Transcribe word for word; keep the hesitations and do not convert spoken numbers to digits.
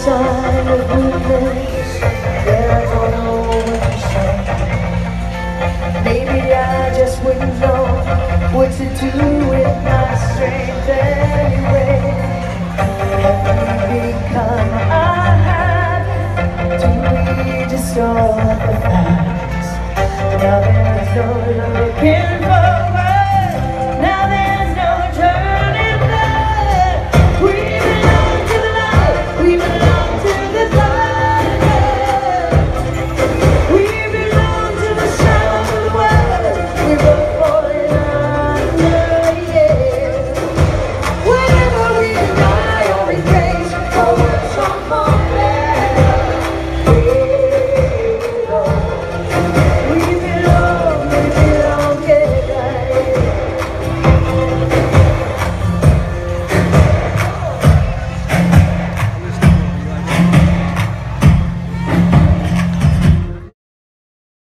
sign of weakness that I don't know what to say. Maybe I just wouldn't know what to do with my strength anyway. Have we become a habit? Do we distort the facts? Now there's no looking for